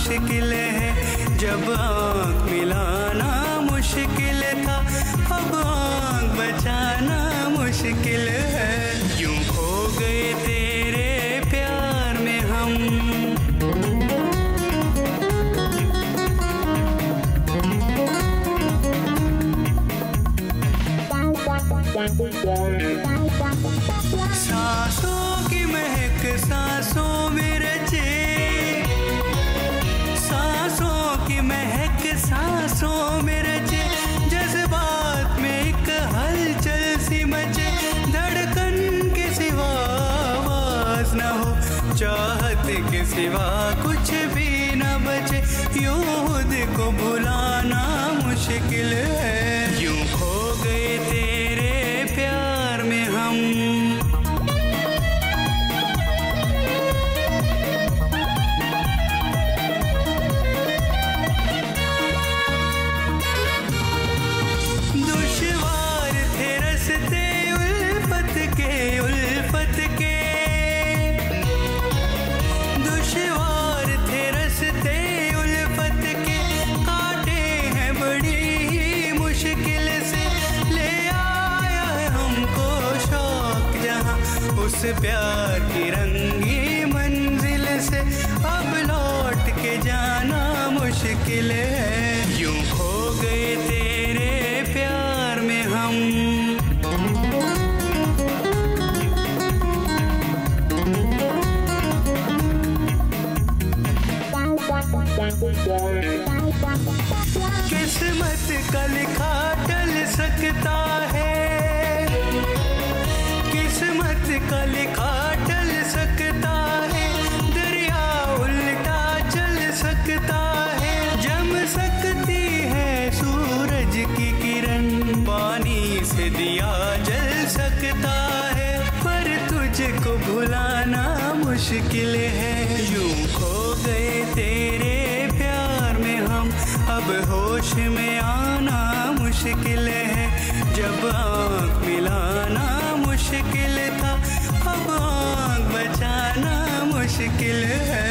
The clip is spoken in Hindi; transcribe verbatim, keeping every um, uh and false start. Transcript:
मुश्किल है, जब आँख मिलाना मुश्किल था, अब आँख बचाना मुश्किल है। यूं खो गए तेरे प्यार में हम, सांसों की महक सांसों में रचे, सांसों की महक सांसों में रचे, जज्बात में एक हलचल सी मचे, धड़कन के सिवा आवाज न हो, चाहत के सिवा कुछ भी न बचे, यूं खुद को भुलाना मुश्किल है। यूं खो गए तेरे प्यार में हम, दुश्वार थे रस्ते उल्फत के, उल्फत के दुश्वार थे रस्ते उल्फत के, काटे हैं बड़ी ही मुश्किल से, ले आया है हमको शौक जहां उस प्यार की रंगी मंजिल से, अब लौट के जाना मुश्किल है। यूं खो गए तेरे प्यार में हम, किस्मत का लिखा टल सकता है, किस्मत का लिखा टल सकता है, दरिया उल्टा चल सकता है, जम सकती है सूरज की किरण, पानी से दिया जल सकता है, पर तुझको भुलाना मुश्किल है। यूं खो गए तेरे प्यार में हम, अब होश में आना मुश्किल है, जब आँख मिलाना मुश्किल था, अब आँख बचाना मुश्किल है।